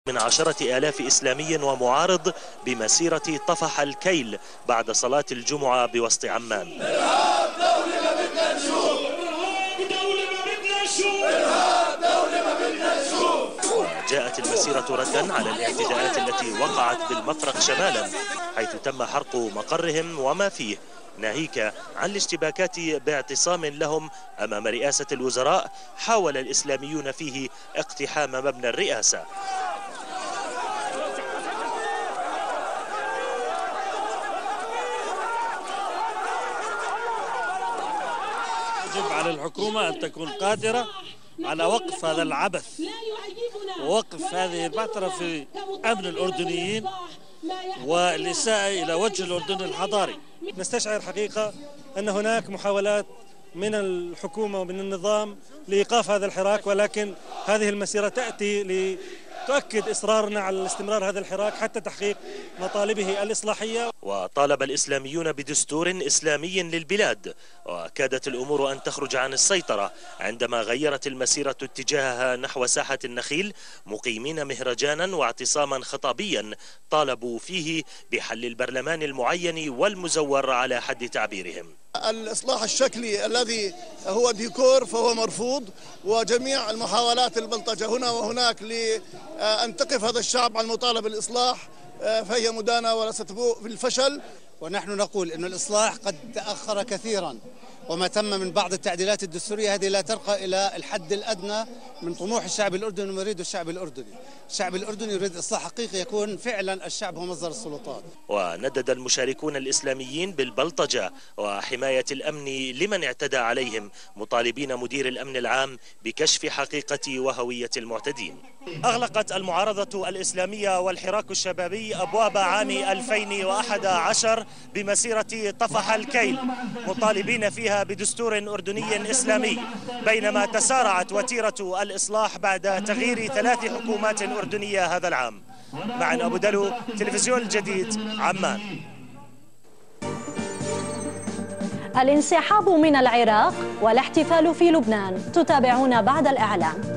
من 10,000 إسلامي ومعارض بمسيرة طفح الكيل بعد صلاة الجمعة بوسط عمان. إرهاب دولة ما بدنا نشوف، دولة ما بدنا نشوف، إرهاب دولة ما بدنا نشوف. جاءت المسيرة ردا على الاعتداءات التي وقعت بالمفرق شمالا، حيث تم حرق مقرهم وما فيه، ناهيك عن الاشتباكات باعتصام لهم أمام رئاسة الوزراء حاول الإسلاميون فيه اقتحام مبنى الرئاسة. يجب على الحكومة أن تكون قادرة على وقف هذا العبث ووقف هذه البعثرة في أمن الأردنيين والإساءة إلى وجه الأردن الحضاري. نستشعر حقيقة أن هناك محاولات من الحكومة ومن النظام لإيقاف هذا الحراك، ولكن هذه المسيرة تأتي لتؤكد إصرارنا على استمرار هذا الحراك حتى تحقيق مطالبه الإصلاحية. وطالب الإسلاميون بدستور إسلامي للبلاد، وكادت الأمور أن تخرج عن السيطرة عندما غيرت المسيرة اتجاهها نحو ساحة النخيل، مقيمين مهرجانا واعتصاما خطابيا طالبوا فيه بحل البرلمان المعين والمزور على حد تعبيرهم. الإصلاح الشكلي الذي هو ديكور فهو مرفوض، وجميع المحاولات البلطجة هنا وهناك لأن تقف هذا الشعب على المطالبة بالإصلاح فهي مدانة وستبوء بالفشل. ونحن نقول أن الإصلاح قد تأخر كثيرا، وما تم من بعض التعديلات الدستورية هذه لا ترقى إلى الحد الأدنى من طموح الشعب الأردني وما يريده الشعب الأردني. الشعب الأردني يريد إصلاح حقيقي يكون فعلا الشعب هو مصدر السلطات. وندد المشاركون الإسلاميين بالبلطجة وحماية الأمن لمن اعتدى عليهم، مطالبين مدير الأمن العام بكشف حقيقة وهوية المعتدين. أغلقت المعارضة الإسلامية والحراك الشبابي أبواب عام 2011 بمسيرة طفح الكيل، مطالبين فيها بدستور أردني إسلامي، بينما تسارعت وتيرة الإصلاح بعد تغيير 3 حكومات أردنية هذا العام. معن أبو دلو، تلفزيون الجديد، عمان. الانسحاب من العراق والاحتفال في لبنان، تتابعون بعد الإعلان.